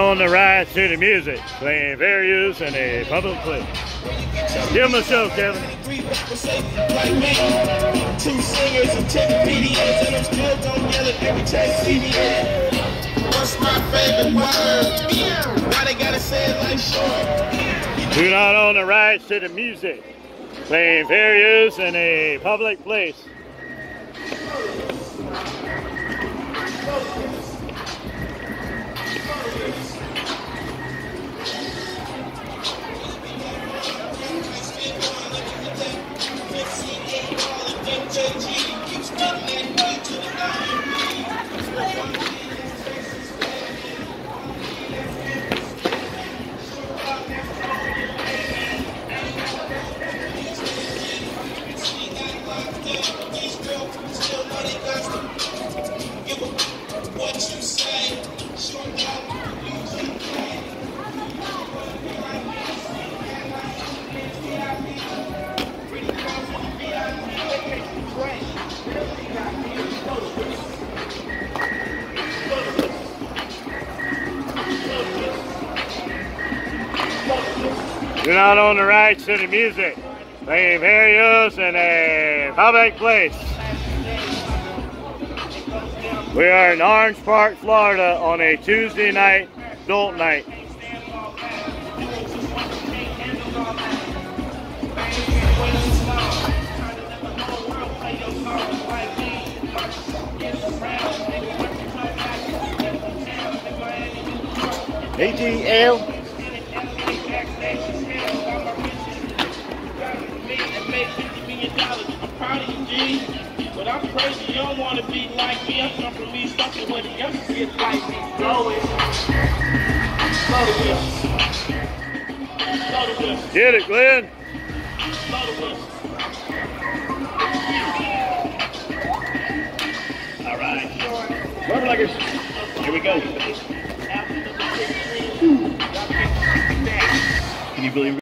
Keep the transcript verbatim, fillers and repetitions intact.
on the rights to the music, playing various in a public place. Give them a show, Kevin. Two singers and ten comedians, and I'm still gonna yell it every time you see me. What's my favorite word? Why they gotta say it like short? Do not own the rights to the music, playing various in a public place. Do not own the rights to the music, playing various in a public place. We are in Orange Park, Florida on a Tuesday night, adult night. A T L. But I'm crazy, you don't want to be like me. I'm come from me, something where the youngsters get like me. Blow it. Blow the whistle. Blow the whistle. Get it, Glenn. Blow the whistle. All right. Rubberleggers. Here we go. Can you believe it?